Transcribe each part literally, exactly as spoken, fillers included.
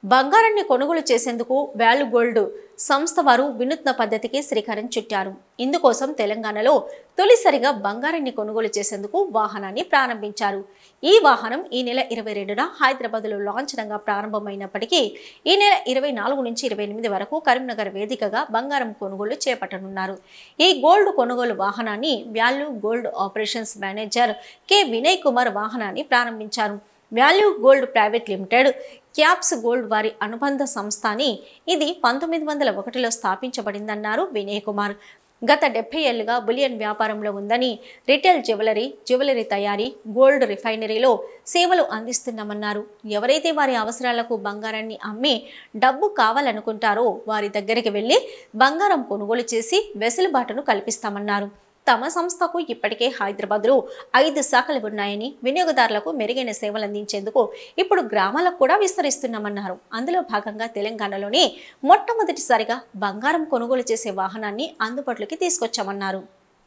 బంగారాన్ని కొనుగోలు చేసేందుకు వాల్యూ గోల్డ్ సంస్థ వారు వినూత్న పద్ధతికి శ్రీకారం చుట్టారు. ఇందుకోసం తెలంగాణలో తొలిసారిగా బంగారాన్ని కొనుగోలు చేసేందుకు వాహనాన్ని ప్రారంభించారు. ఈ వాహనం ఈ నెల ఇరవై రెండున హైదరాబాద్లో లాంఛనంగా ప్రారంభమైనప్పటికీ ఈ నెల ఇరవై నాలుగు నుంచి ఇరవై ఎనిమిది వరకు కరీంనగర్ వేదికగా బంగారం కొనుగోలు చేపట్టనున్నారు. ఈ గోల్డ్ కొనుగోలు వాహనాన్ని Value Gold operations manager K Vinay Kumar వాహనాన్ని ప్రారంభించారు. Value Gold private limited Caps Gold వారి అనుబంధ సంస్థ అని ఇది పంతొమ్మిది వందల ఒకటిలో స్థాపించబడిందన్నారు వినయ్ కుమార్. గత డెబ్బై ఏళ్లుగా బులియన్ వ్యాపారంలో ఉందని, రిటైల్ జ్యువెలరీ, జ్యువెలరీ తయారీ, గోల్డ్ రిఫైనరీలో సేవలు అందిస్తున్నామన్నారు. ఎవరైతే వారి అవసరాలకు బంగారాన్ని అమ్మి డబ్బు కావాలనుకుంటారో వారి దగ్గరికి వెళ్లి బంగారం కొనుగోలు చేసి వెసులుబాటును కల్పిస్తామన్నారు. తమ సంస్థకు ఇప్పటికే హైదరాబాద్లో ఐదు శాఖలు ఉన్నాయని, వినియోగదారులకు మెరుగైన సేవలు అందించేందుకు ఇప్పుడు గ్రామాలకు కూడా విస్తరిస్తున్నామన్నారు. అందులో భాగంగా తెలంగాణలోని మొట్టమొదటిసారిగా బంగారం కొనుగోలు చేసే వాహనాన్ని అందుబాటులోకి తీసుకొచ్చామన్నారు.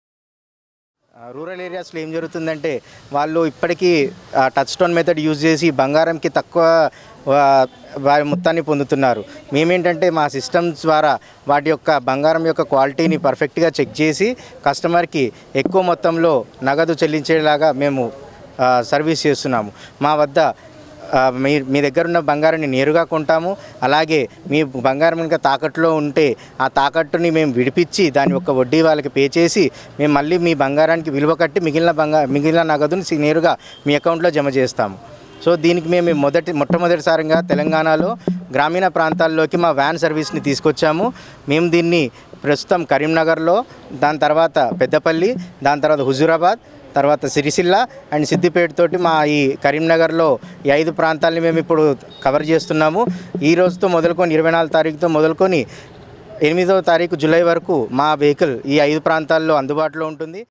రూరల్ ఏరియాస్లో ఏం జరుగుతుందంటే వాళ్ళు ఇప్పటికీ టచ్ స్టోన్ మెథడ్ యూజ్ చేసి బంగారంకి తక్కువ వారి మొత్తాన్ని పొందుతున్నారు. మేమేంటంటే మా సిస్టమ్స్ ద్వారా వాటి యొక్క బంగారం యొక్క క్వాలిటీని పర్ఫెక్ట్గా చెక్ చేసి కస్టమర్కి ఎక్కువ మొత్తంలో నగదు చెల్లించేలాగా మేము సర్వీస్ చేస్తున్నాము. మా వద్ద మీ మీ దగ్గర ఉన్న బంగారాన్ని నేరుగా కొంటాము. అలాగే మీ బంగారం ఇంకా తాకట్టులో ఉంటే ఆ తాకట్టుని మేము విడిపించి దాని యొక్క వడ్డీ వాళ్ళకి పే చేసి మేము మళ్ళీ మీ బంగారానికి విలువ కట్టి మిగిలిన బంగారు మిగిలిన నగదుని నేరుగా మీ అకౌంట్లో జమ చేస్తాము. సో దీనికి మేము మొదటి మొట్టమొదటిసారిగా తెలంగాణలో గ్రామీణ ప్రాంతాల్లోకి మా వ్యాన్ సర్వీస్ని తీసుకొచ్చాము. మేము దీన్ని ప్రస్తుతం కరీంనగర్లో, దాని తర్వాత పెద్దపల్లి, దాని తర్వాత హుజూరాబాద్, తర్వాత సిరిసిల్ల అండ్ సిద్దిపేట తోటి మా ఈ కరీంనగర్లో ఈ ఐదు ప్రాంతాలని మేము ఇప్పుడు కవర్ చేస్తున్నాము. ఈ రోజుతో మొదలుకొని ఇరవై నాలుగు తారీఖుతో మొదలుకొని ఎనిమిదవ తారీఖు జూలై వరకు మా వెహికల్ ఈ ఐదు ప్రాంతాల్లో అందుబాటులో ఉంటుంది.